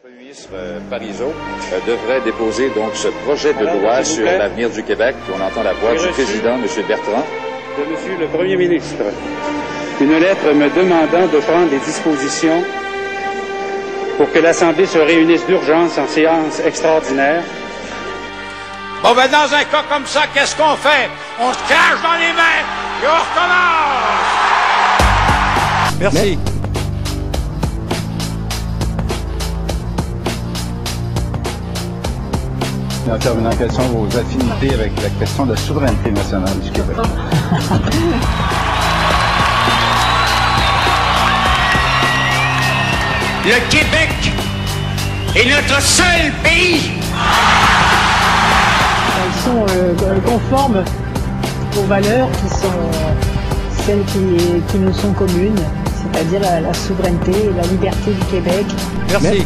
Le ministre Parizeau devrait déposer donc ce projet de loi sur l'avenir du Québec. On entend la voix du président, M. Bertrand. De M. le Premier ministre, une lettre me demandant de prendre des dispositions pour que l'Assemblée se réunisse d'urgence en séance extraordinaire. Bon, ben dans un cas comme ça, qu'est-ce qu'on fait? On se cache dans les mains et on recommence! Merci. Intervenant, quelles sont vos affinités avec la question de la souveraineté nationale du Québec? Le Québec est notre seul pays! Elles sont conformes aux valeurs qui sont celles qui nous sont communes, c'est-à-dire la souveraineté et la liberté du Québec. Merci.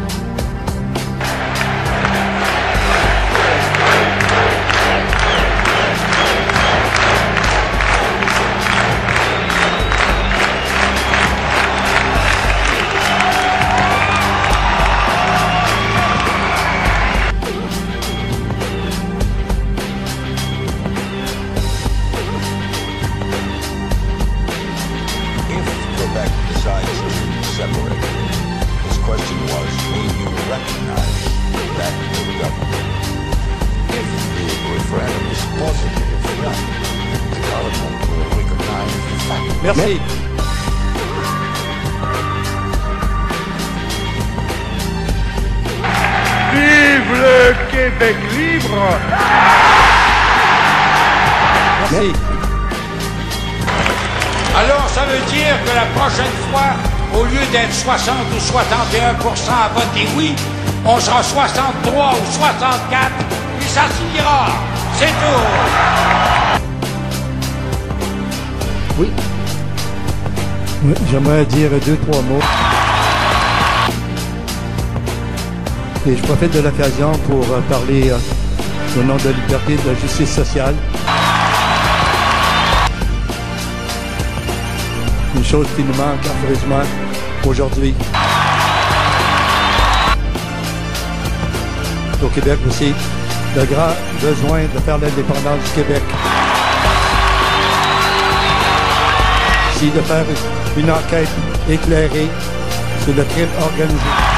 Merci. Vive le Québec libre! Merci. Alors, ça veut dire que la prochaine fois, au lieu d'être 60 ou 61% à voter oui, on sera 63 ou 64, et ça suffira. C'est tout. Oui. J'aimerais dire 2-3 mots. Et je profite de l'occasion pour parler au nom de la liberté et de la justice sociale. Une chose qui nous manque affreusement aujourd'hui. Au Québec aussi, le grand besoin de faire l'indépendance du Québec. C'est de faire une enquête éclairée sur le crime organisé.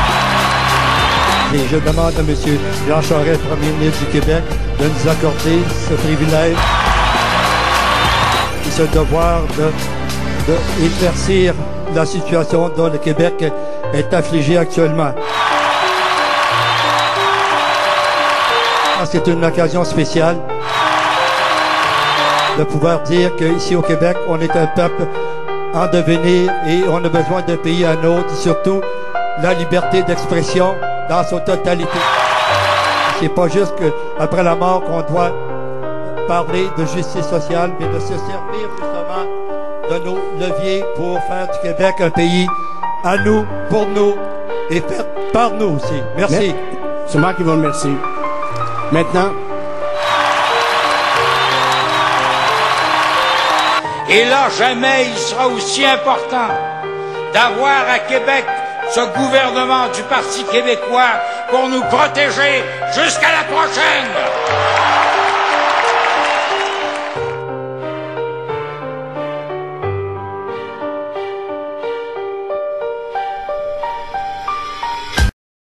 Et je demande à M. Jean Charest, Premier ministre du Québec, de nous accorder ce privilège et ce devoir d'éclaircir la situation dont le Québec est affligé actuellement. C'est une occasion spéciale de pouvoir dire qu'ici au Québec, on est un peuple en devenir et on a besoin d'un pays à nôtre, et surtout la liberté d'expression dans son totalité. C'est pas juste qu'après la mort qu'on doit parler de justice sociale, mais de se servir justement de nos leviers pour faire du Québec un pays à nous, pour nous et fait par nous aussi. Merci. C'est moi qui vous remercie. Maintenant. Et là, jamais il sera aussi important d'avoir à Québec ce gouvernement du Parti québécois pour nous protéger jusqu'à la prochaine.